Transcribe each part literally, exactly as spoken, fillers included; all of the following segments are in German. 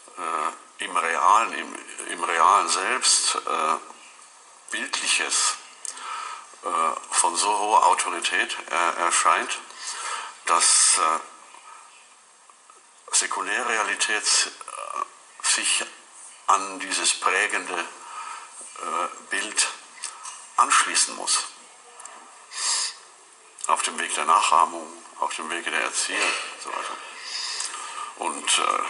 äh, im Realen, im, im Realen selbst äh, Bildliches äh, von so hoher Autorität äh, erscheint, dass äh, Säkulärrealität äh, sich an dieses prägende äh, Bild anschließen muss. Auf dem Weg der Nachahmung, auf dem Wege der Erziehung und so weiter. Und äh,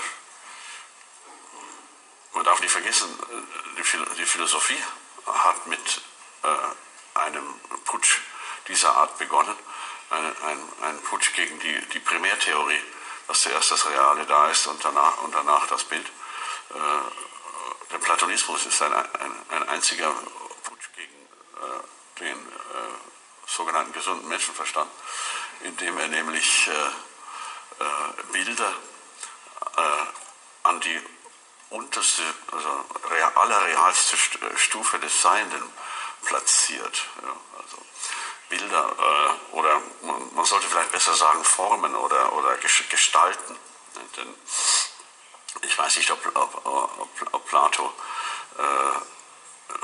man darf nicht vergessen, die, die Philosophie hat mit äh, einem Putsch dieser Art begonnen, ein, ein, ein Putsch gegen die, die Primärtheorie, dass zuerst das Reale da ist und danach, und danach das Bild. Äh, der Platonismus ist ein, ein, ein einziger Putsch gegen äh, den äh, sogenannten gesunden Menschenverstand, indem er nämlich äh, äh, Bilder äh, an die unterste, also real, allerrealste Stufe des Seienden platziert. Ja, also Bilder äh, oder man, man sollte vielleicht besser sagen Formen oder, oder Gestalten. Denn ich weiß nicht, ob, ob, ob, ob Plato äh,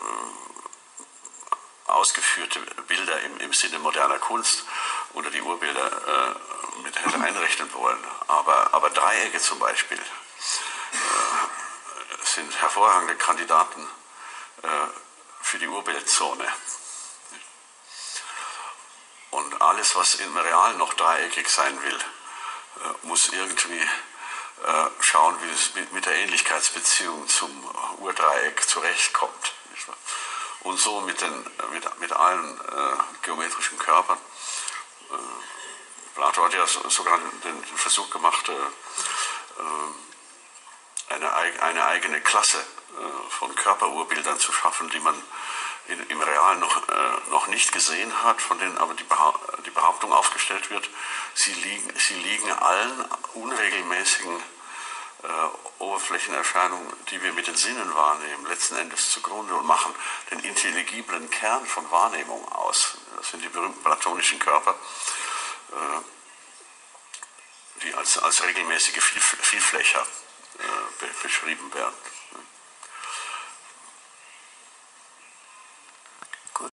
ausgeführte Bilder im, im Sinne moderner Kunst oder die Urbilder äh, mit hätte einrechnen wollen. Aber, aber Dreiecke zum Beispiel äh, sind hervorragende Kandidaten äh, für die Urbildzone. Und alles, was im Real noch dreieckig sein will, äh, muss irgendwie äh, schauen, wie es mit, mit der Ähnlichkeitsbeziehung zum Urdreieck zurechtkommt. Und so mit, den, mit, mit allen äh, geometrischen Körpern. Äh, Plato hat ja sogar den, den Versuch gemacht, äh, eine, eine eigene Klasse äh, von Körperurbildern zu schaffen, die man in, im Realen noch, äh, noch nicht gesehen hat, von denen aber die, Behaupt, die Behauptung aufgestellt wird, sie liegen, sie liegen allen unregelmäßigen Äh, Oberflächenerscheinungen, die wir mit den Sinnen wahrnehmen, letzten Endes zugrunde und machen den intelligiblen Kern von Wahrnehmung aus. Das sind die berühmten platonischen Körper, äh, die als, als regelmäßige Viel, Vielflächer äh, be beschrieben werden.